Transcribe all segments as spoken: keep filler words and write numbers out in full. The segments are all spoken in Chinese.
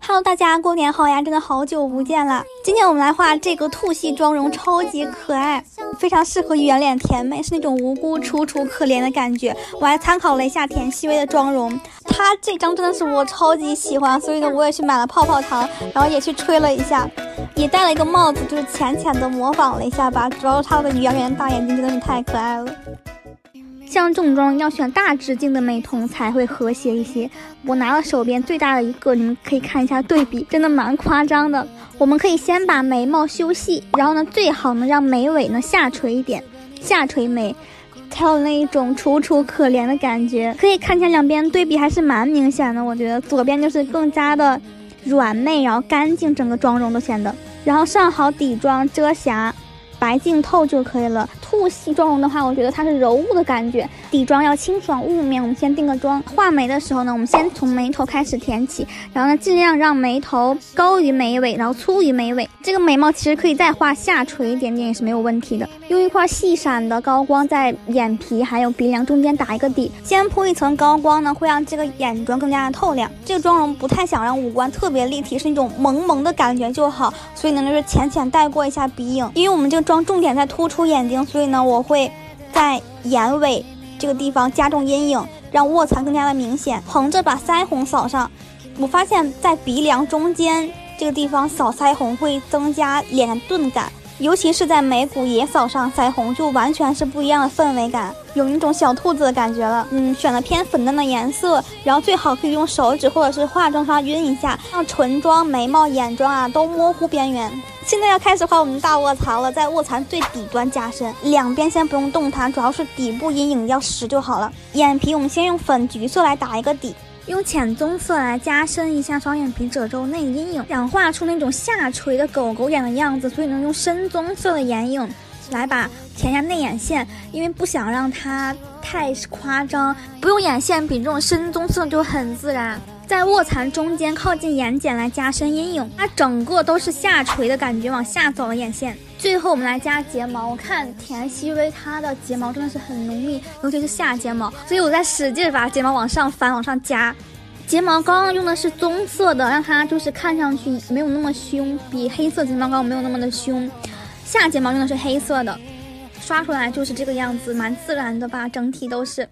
Hello， 大家过年好呀！真的好久不见了。今天我们来画这个兔系妆容，超级可爱，非常适合圆脸甜妹，是那种无辜楚楚可怜的感觉。我还参考了一下田曦薇的妆容，她这张真的是我超级喜欢，所以呢，我也去买了泡泡糖，然后也去吹了一下，也戴了一个帽子，就是浅浅的模仿了一下吧。主要是她的圆圆大眼睛真的是太可爱了。像这种妆要选大直径的美瞳才会和谐一些。我拿了手边最大的一个，你们可以看一下对比，真的蛮夸张的。我们可以先把眉毛修细，然后呢，最好呢让眉尾呢下垂一点，下垂眉，才有那一种楚楚可怜的感觉。可以看见两边对比还是蛮明显的，我觉得左边就是更加的软媚，然后干净，整个妆容都显得。然后上好底妆遮瑕。白净透就可以了。兔系妆容的话，我觉得它是柔雾的感觉，底妆要清爽雾面。我们先定个妆，画眉的时候呢，我们先从眉头开始填起，然后呢，尽量让眉头高于眉尾，然后粗于眉尾。这个眉毛其实可以再画下垂一点点，也是没有问题的。用一块细闪的高光在眼皮还有鼻梁中间打一个底，先铺一层高光呢，会让这个眼妆更加的透亮。这个妆容不太想让五官特别立体，是那种萌萌的感觉就好，所以呢，就是浅浅带过一下鼻影，因为我们这个妆重点在突出眼睛，所以呢，我会在眼尾这个地方加重阴影，让卧蚕更加的明显。横着把腮红扫上，我发现在鼻梁中间这个地方扫腮红会增加脸的钝感，尤其是在眉骨也扫上腮红，就完全是不一样的氛围感，有那种小兔子的感觉了。嗯，选了偏粉嫩的颜色，然后最好可以用手指或者是化妆刷晕一下，让唇妆、眉毛、眼妆啊都模糊边缘。现在要开始画我们大卧蚕了，在卧蚕最底端加深，两边先不用动它，主要是底部阴影要实就好了。眼皮我们先用粉橘色来打一个底，用浅棕色来加深一下双眼皮褶皱内阴影，想画出那种下垂的狗狗眼的样子，所以能用深棕色的眼影来把填下内眼线，因为不想让它太夸张，不用眼线笔，这种深棕色就很自然。在卧蚕中间靠近眼睑来加深阴影，它整个都是下垂的感觉，往下走的眼线。最后我们来加睫毛，我看田曦薇她的睫毛真的是很浓密，尤其是下睫毛，所以我在使劲把睫毛往上翻，往上加。睫毛膏用的是棕色的，让它就是看上去没有那么凶，比黑色睫毛膏没有那么的凶。下睫毛用的是黑色的，刷出来就是这个样子，蛮自然的吧，整体都是。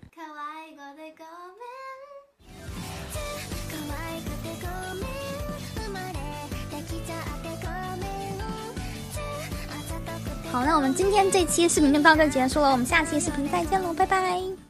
好，那我们今天这期视频就到这结束了，我们下期视频再见喽，拜拜。